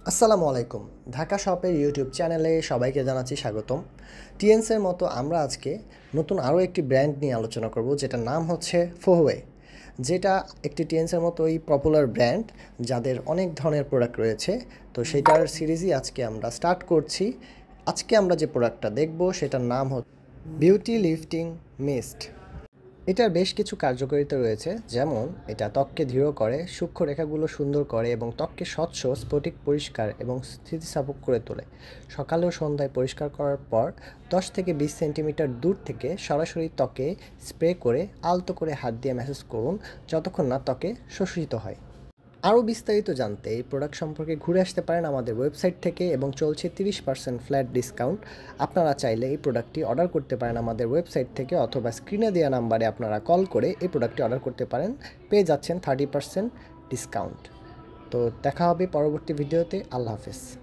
আসসালামু আলাইকুম। ঢাকা শপের ইউটিউব চ্যানেলে সবাইকে জানাচ্ছি স্বাগতম। টিএনসের মতো আমরা আজকে নতুন আরও একটি ব্র্যান্ড নিয়ে আলোচনা করব, যেটার নাম হচ্ছে ফোহওয়ে, যেটা একটি টিএনসের মতোই পপুলার ব্র্যান্ড, যাদের অনেক ধরনের প্রোডাক্ট রয়েছে। তো সেটার সিরিজই আজকে আমরা স্টার্ট করছি। আজকে আমরা যে প্রোডাক্টটা দেখব সেটার নাম হচ্ছে বিউটি লিফটিং মিস্ট। এটার বেশ কিছু কার্যকারিতা রয়েছে, যেমন এটা ত্বককে দৃঢ় করে, সূক্ষ্ম রেখাগুলো সুন্দর করে এবং ত্বককে স্বচ্ছ, স্ফটিক, পরিষ্কার এবং স্থিতিস্থাপক করে তোলে। সকালে ও সন্ধ্যায় পরিষ্কার করার পর 10 থেকে 20 সেন্টিমিটার দূর থেকে সরাসরি ত্বকে স্প্রে করে আলতো করে হাত দিয়ে ম্যাসাজ করুন, যতক্ষণ না ত্বকে শোষিত হয়। আরও বিস্তারিত জানতে এই প্রোডাক্ট সম্পর্কে ঘুরে আসতে পারেন আমাদের ওয়েবসাইট থেকে, এবং চলছে 30% ফ্ল্যাট ডিসকাউন্ট। আপনারা চাইলে এই প্রোডাক্টটি অর্ডার করতে পারেন আমাদের ওয়েবসাইট থেকে, অথবা স্ক্রিনে দেওয়া নাম্বারে আপনারা কল করে এই প্রোডাক্টটি অর্ডার করতে পারেন। পেয়ে যাচ্ছেন 30% ডিসকাউন্ট। তো দেখা হবে পরবর্তী ভিডিওতে। আল্লাহ হাফেজ।